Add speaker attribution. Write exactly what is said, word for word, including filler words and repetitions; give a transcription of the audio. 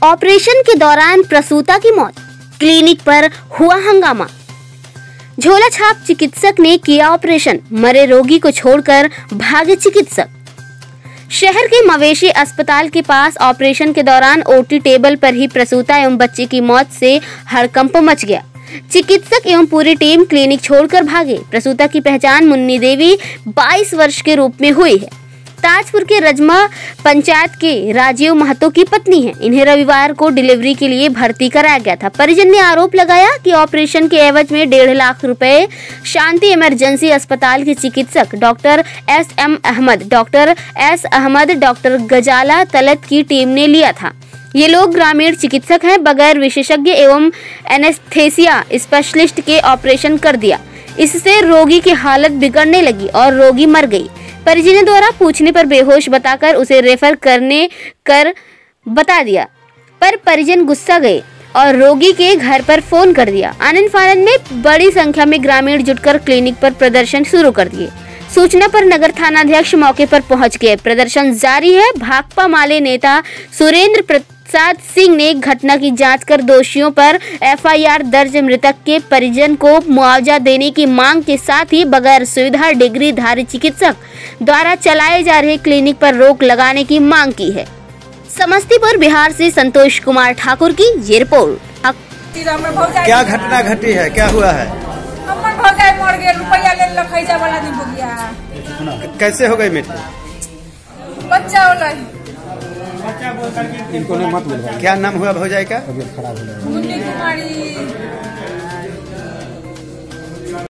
Speaker 1: Operation के दौरान प्रसूता की मौत, क्लिनिक पर हुआ हंगामा। झोला छाप चिकित्सक ने किया ऑपरेशन, मरे रोगी को छोड़कर भागे चिकित्सक। शहर के मवेशी अस्पताल के पास ऑपरेशन के दौरान ओटी टेबल पर ही प्रसूता एवं बच्चे की मौत से हड़कंप मच गया। चिकित्सक एवं पूरी टीम क्लिनिक छोड़कर भागे। प्रसूता की पहचान मुन्नी देवी बाईस वर्ष के रूप में हुई है। ताजपुर के रजमा पंचायत के राजीव महतो की पत्नी है। इन्हें रविवार को डिलीवरी के लिए भर्ती कराया गया था। परिजन ने आरोप लगाया कि ऑपरेशन के एवज में डेढ़ लाख रुपए शांति इमरजेंसी अस्पताल के चिकित्सक doctor S M Ahmad, doctor S Ahmad, doctor Gazala Talat की टीम ने लिया था। ये लोग ग्रामीण चिकित्सक हैं। बगैर विशेषज्ञ एवं एनेस्थेसिया स्पेशलिस्ट के ऑपरेशन कर दिया। इससे रोगी की हालत बिगड़ने लगी और रोगी मर गई। परिजनों द्वारा पूछने पर बेहोश बताकर उसे रेफर करने कर बता दिया, पर परिजन गुस्सा गए और रोगी के घर पर फोन कर दिया। आनंद फानंद में बड़ी संख्या में ग्रामीण जुटकर क्लिनिक पर प्रदर्शन शुरू कर दिए। सूचना पर नगर थानाध्यक्ष मौके पर पहुंच गए। प्रदर्शन जारी है। भाकपा माले नेता सुरेंद्र प्रसाद सिंह ने घटना की जांच कर दोषियों पर एफ आई आर दर्ज, मृतक के परिजन को मुआवजा देने की मांग के साथ ही बगैर सुविधा डिग्री धारी चिकित्सक द्वारा चलाए जा रहे क्लिनिक पर रोक लगाने की मांग की है। समस्तीपुर बिहार से संतोष कुमार ठाकुर की ये रिपोर्ट।
Speaker 2: क्या घटना घटी है, क्या हुआ है?
Speaker 3: मर गए, रुपया ले लखैजा वाला नहीं हो गया।
Speaker 2: कैसे हो गई मृत्यु?
Speaker 3: बच्चा होला
Speaker 2: इनको मत बोल। क्या नाम हुआ भौजाई का?
Speaker 3: मुन्नी कुमारी।